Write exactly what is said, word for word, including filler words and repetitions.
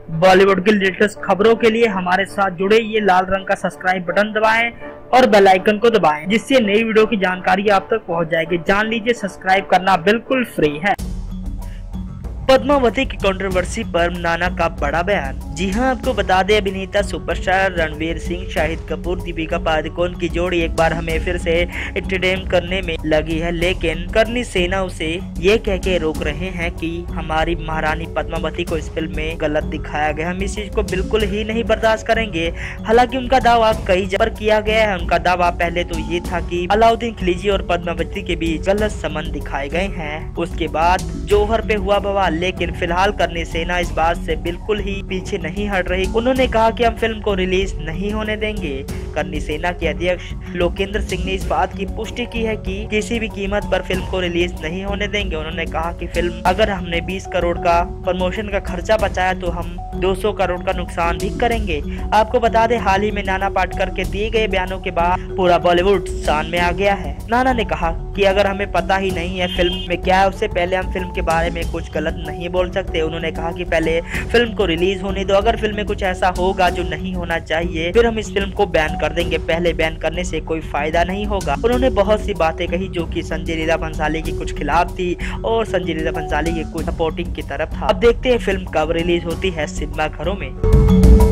बॉलीवुड की लेटेस्ट खबरों के लिए हमारे साथ जुड़े, ये लाल रंग का सब्सक्राइब बटन दबाएं और बेल आइकन को दबाएं, जिससे नई वीडियो की जानकारी आप तक पहुंच जाएगी। जान लीजिए, सब्सक्राइब करना बिल्कुल फ्री है। पद्मावती की कंट्रोवर्सी पर नाना का बड़ा बयान। जी हां, आपको बता दें, अभिनेता सुपरस्टार रणवीर सिंह, शाहिद कपूर, दीपिका पादुकोण की जोड़ी एक बार हमें फिर से एंटरटेन करने में लगी है, लेकिन करनी सेना उसे ये कह के रोक रहे हैं कि हमारी महारानी पद्मावती को इस फिल्म में गलत दिखाया गया। हम इस चीज को बिल्कुल ही नहीं बर्दाश्त करेंगे। हालांकि उनका दावा कई जगह पर किया गया है। उनका दावा पहले तो ये था कि अलाउद्दीन खिलजी और पद्मावती के बीच गलत संबंध दिखाए गए हैं। उसके बाद जौहर पे हुआ बवाल, लेकिन फिलहाल करनी सेना इस बात से बिल्कुल ही पीछे नहीं हट रही। उन्होंने कहा कि हम फिल्म को रिलीज नहीं होने देंगे। करनी सेना के अध्यक्ष लोकेंद्र सिंह ने इस बात की पुष्टि की है कि किसी भी कीमत पर फिल्म को रिलीज नहीं होने देंगे। उन्होंने कहा कि फिल्म अगर हमने बीस करोड़ का प्रमोशन का खर्चा बचाया तो हम दो सौ करोड़ का नुकसान भी करेंगे। आपको बता दें, हाल ही में नाना पाटेकर के दिए गए बयानों के बाद पूरा बॉलीवुड शान में आ गया है। नाना ने कहा कि अगर हमें पता ही नहीं है फिल्म में क्या है, उससे पहले हम फिल्म के बारे में कुछ गलत नहीं बोल सकते। उन्होंने कहा कि पहले फिल्म को रिलीज होने दो, अगर फिल्म में कुछ ऐसा होगा जो नहीं होना चाहिए फिर हम इस फिल्म को बैन कर देंगे। पहले बैन करने से कोई फायदा नहीं होगा। उन्होंने बहुत सी बातें कही जो कि संजय लीला भंसाली की कुछ खिलाफ थी और संजय लीला भंसाली की कुछ सपोर्टिंग की तरफ था। अब देखते हैं फिल्म कब रिलीज होती है सिनेमा घरों में।